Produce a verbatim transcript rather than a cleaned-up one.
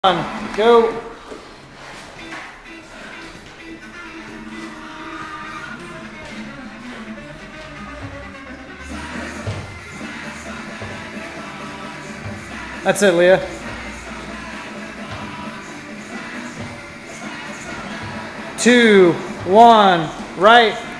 One, go. That's it, Leah. Two, one, right.